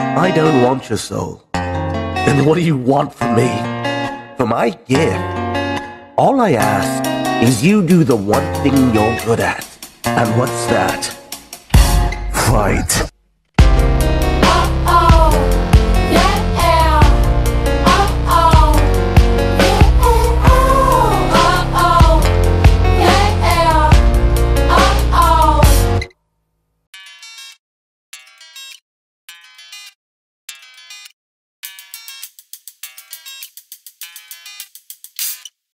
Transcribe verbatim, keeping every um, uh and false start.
I don't want your soul. Then what do you want from me? For my gift, all I ask is you do the one thing you're good at. And what's that? Fight.